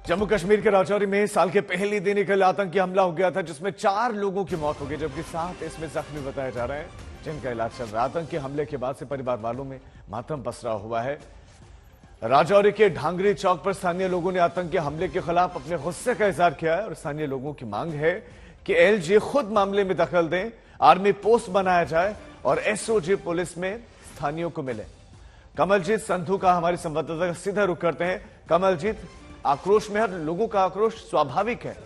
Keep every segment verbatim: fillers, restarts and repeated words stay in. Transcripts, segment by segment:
जम्मू कश्मीर के राजौरी में साल के पहले दिन एक आतंकी हमला हो गया था जिसमें चार लोगों की मौत हो गई, जबकि सात इसमें जख्मी बताए जा रहे हैं जिनका इलाज चल रहा है। आतंकी हमले के बाद से परिवार वालों में मातम पसरा हुआ है। राजौरी के ढांगरी चौक पर स्थानीय लोगों ने आतंकी हमले के खिलाफ अपने गुस्से का इजहार किया है और स्थानीय लोगों की मांग है कि एलजी खुद मामले में दखल दें, आर्मी पोस्ट बनाया जाए और एसओजी पुलिस में स्थानीयों को मिले। कमलजीत संधू का हमारे संवाददाता का सीधा रुख करते हैं। कमलजीत, आक्रोश में है, लोगों का आक्रोश स्वाभाविक है।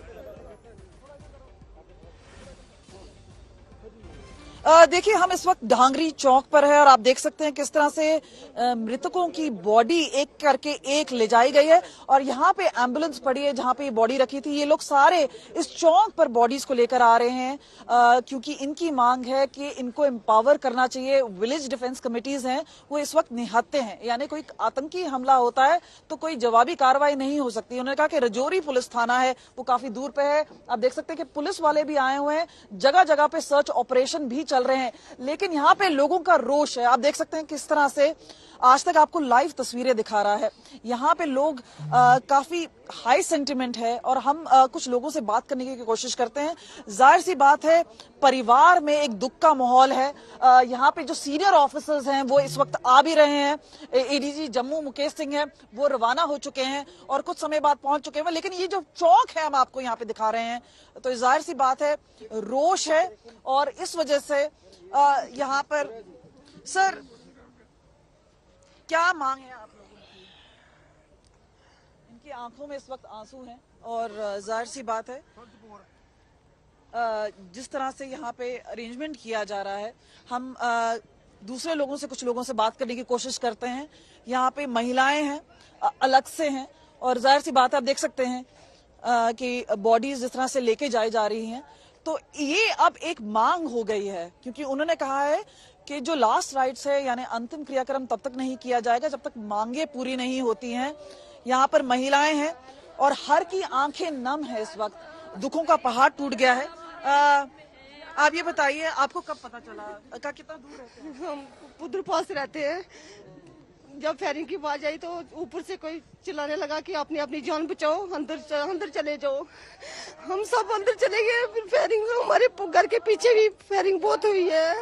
देखिए, हम इस वक्त ढांगरी चौक पर है और आप देख सकते हैं किस तरह से मृतकों की बॉडी एक करके एक ले जाई गई है और यहाँ पे एम्बुलेंस पड़ी है जहाँ पे ये बॉडी रखी थी। ये लोग सारे इस चौक पर बॉडीज को लेकर आ रहे हैं आ, क्योंकि इनकी मांग है कि इनको एम्पावर करना चाहिए। विलेज डिफेंस कमेटीज हैं वो इस वक्त निहत्ते हैं, यानी कोई आतंकी हमला होता है तो कोई जवाबी कार्रवाई नहीं हो सकती। उन्होंने कहा कि राजौरी पुलिस थाना है वो काफी दूर पे है। आप देख सकते हैं कि पुलिस वाले भी आए हुए हैं, जगह जगह पे सर्च ऑपरेशन भी चल रहे हैं, लेकिन यहाँ पे लोगों का रोष है। आप देख सकते हैं किस तरह से आज तक आपको लाइव तस्वीरें दिखा रहा है। यहाँ पे लोग आ, काफी हाई सेंटिमेंट है और हम आ, कुछ लोगों से बात करने की कोशिश करते हैं। जाहिर सी बात है, परिवार में एक दुख का माहौल है। आ, यहाँ पे जो सीनियर ऑफिसर्स हैं वो इस वक्त आ भी रहे हैं। एडीजी जम्मू मुकेश सिंह है वो रवाना हो चुके हैं और कुछ समय बाद पहुंच चुके हैं, लेकिन ये जो चौक है हम आपको यहाँ पे दिखा रहे हैं तो जाहिर सी बात है रोष है और इस वजह से यहाँ पर सर क्या मांग है आप लोगों की? इनकी आंखों में इस वक्त आंसू हैं और जाहिर सी बात है जिस तरह से यहाँ पे अरेंजमेंट किया जा रहा है, हम दूसरे लोगों से कुछ लोगों से बात करने की कोशिश करते हैं। यहाँ पे महिलाएं हैं, अलग से हैं और जाहिर सी बात है आप देख सकते हैं कि बॉडीज जिस तरह से लेके जाई जा रही हैं तो ये अब एक मांग हो गई है, क्योंकि उन्होंने कहा है कि जो लास्ट राइट्स है यानी अंतिम क्रियाक्रम तब तक नहीं किया जाएगा जब तक मांगे पूरी नहीं होती हैं। यहाँ पर महिलाएं हैं और हर की आंखें नम है, इस वक्त दुखों का पहाड़ टूट गया है। आ, आप ये बताइए आपको कब पता चला, का कितना दूर रहते हैं? हम उधर पास रहते हैं। जब फायरिंग की आवाज आई तो ऊपर से कोई चिल्लाने लगा कि अपनी अपनी जान बचाओ, अंदर अंदर चले जाओ। हम सब अंदर चले गए। फिर फायरिंग हमारे घर के पीछे भी फायरिंग बहुत हुई है।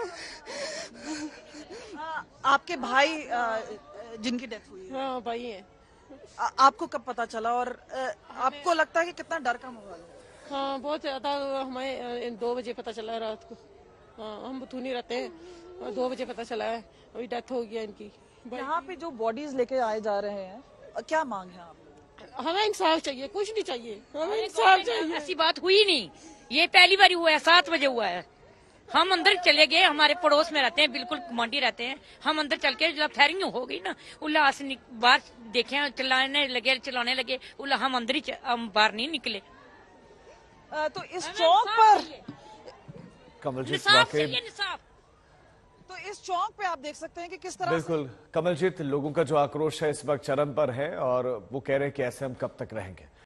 आ, आपके भाई जिनकी डेथ हुई है? हाँ भाई है। आ, आपको कब पता चला और आ, आपको लगता है कि कितना डर का माहौल है? हाँ बहुत ज्यादा। हमें दो बजे पता चला रात को। हाँ हम बतूनी रहते हैं, दो बजे पता चला है अभी डेथ हो गया इनकी। यहाँ पे जो बॉडीज लेके आए जा रहे हैं, क्या मांग है आप? हमें इंसाफ चाहिए, कुछ नहीं चाहिए, हमें इंसाफ चाहिए। ऐसी बात हुई नहीं, ये पहली बार हुआ है, सात बजे हुआ है। हम अंदर चले गए, हमारे पड़ोस में रहते हैं, बिल्कुल कमांडी रहते हैं। हम अंदर चल के जब फायरिंग हो गई ना, उल्लास बाहर देखे, चिल्लाने लगे चलाने लगे, उल्ला हम अंदर ही हम बाहर नहीं निकले। आ, तो इस चौक पर कमलजीत तो इस चौक पे आप देख सकते हैं कि किस तरह बिल्कुल कमलजीत, लोगों का जो आक्रोश है इस वक्त चरम पर है और वो कह रहे हैं कि ऐसे हम कब तक रहेंगे।